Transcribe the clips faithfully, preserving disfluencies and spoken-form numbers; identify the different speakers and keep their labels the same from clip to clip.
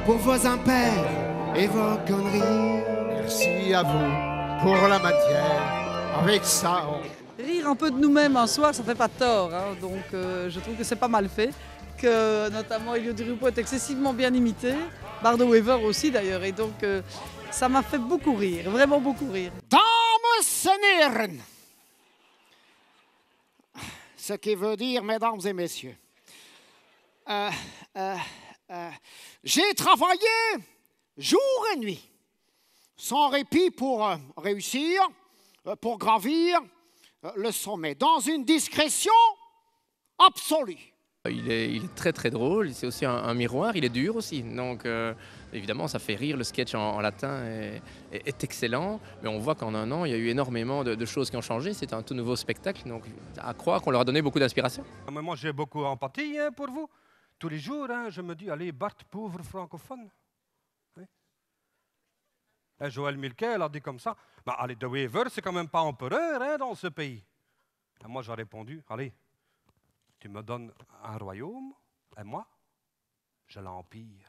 Speaker 1: pour vos impairs et vos conneries.
Speaker 2: Merci à vous pour la matière. Avec ça, on...
Speaker 3: Rire un peu de nous-mêmes un soir, ça fait pas tort, hein. Donc euh, je trouve que c'est pas mal fait, que notamment Elio Di Rupo est excessivement bien imité, Bardo Weaver aussi d'ailleurs, et donc euh, ça m'a fait beaucoup rire, vraiment beaucoup rire.
Speaker 2: Dames et heren, ce qui veut dire, mesdames et messieurs, euh, euh, euh, j'ai travaillé jour et nuit, sans répit pour euh, réussir, euh, pour gravir euh, le sommet, dans une discrétion absolue.
Speaker 4: Il est, il est très très drôle, c'est aussi un, un miroir, il est dur aussi, donc euh, évidemment ça fait rire, le sketch en, en latin est, est, est excellent, mais on voit qu'en un an il y a eu énormément de, de choses qui ont changé, c'est un tout nouveau spectacle, donc à croire qu'on leur a donné beaucoup d'inspiration.
Speaker 5: Moi j'ai beaucoup d'empathie hein, pour vous, tous les jours hein, je me dis, allez Bart, pauvre francophone. Oui. Et Joël Milquet, elle a dit comme ça, bah, allez, De Wever c'est quand même pas empereur hein, dans ce pays. Et moi j'ai répondu, allez, tu me donnes un royaume, et moi, je l'empire.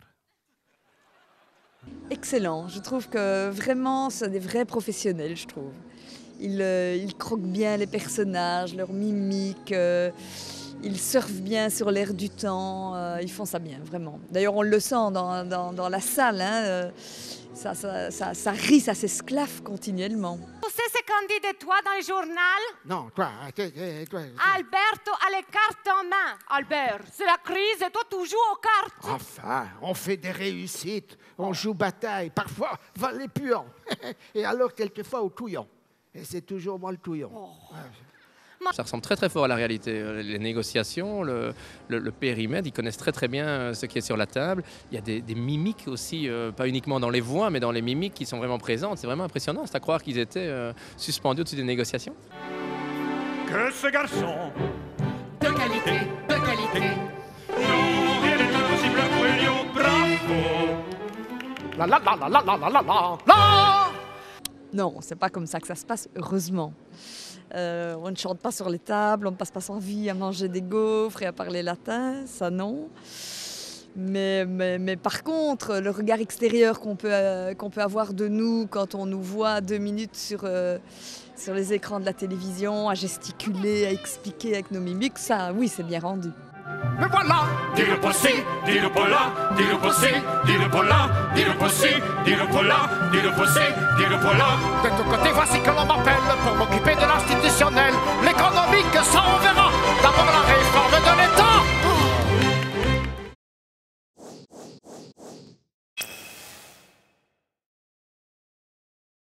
Speaker 6: Excellent, je trouve que vraiment, c'est des vrais professionnels, je trouve. Ils, euh, ils croquent bien les personnages, leur mimique, euh, ils surfent bien sur l'air du temps, euh, ils font ça bien, vraiment. D'ailleurs, on le sent dans, dans, dans la salle, hein, euh, ça, ça, ça, ça rit, ça s'esclaffe continuellement.
Speaker 7: Tu sais ce qu'on dit de toi dans le journal?
Speaker 2: Non, toi, toi, toi,
Speaker 7: Alberto a les cartes en main. Albert, c'est la crise et toi tu joues aux cartes.
Speaker 2: Enfin, on fait des réussites, on joue bataille, parfois va les puants, et alors quelquefois au touillon. Et c'est toujours moi le touillon. Oh.
Speaker 4: Ça ressemble très très fort à la réalité. Les négociations, le, le, le périmètre, ils connaissent très très bien ce qui est sur la table. Il y a des, des mimiques aussi, euh, pas uniquement dans les voix, mais dans les mimiques qui sont vraiment présentes. C'est vraiment impressionnant, c'est à croire qu'ils étaient euh, suspendus au-dessus des négociations.
Speaker 8: Que ce garçon
Speaker 7: De qualité, de qualité.
Speaker 8: Non, rien n'est impossible pour Elio, bravo.
Speaker 2: La la la la la la la la la la.
Speaker 6: Non, c'est pas comme ça que ça se passe, heureusement. Euh, on ne chante pas sur les tables, on ne passe pas sa vie à manger des gaufres et à parler latin, ça non. Mais, mais, mais par contre, le regard extérieur qu'on peut, euh, qu'on peut avoir de nous quand on nous voit deux minutes sur, euh, sur les écrans de la télévision, à gesticuler, à expliquer avec nos mimiques, ça, oui, c'est bien rendu.
Speaker 2: Me voilà.
Speaker 8: Di Rupo si, Di Rupo là, Di Rupo si, Di Rupo là, Di Rupo si, Di Rupo là, Di Rupo si, Di Rupo là.
Speaker 2: De ton côté, voici que l'on m'appelle pour m'occuper de l'institution.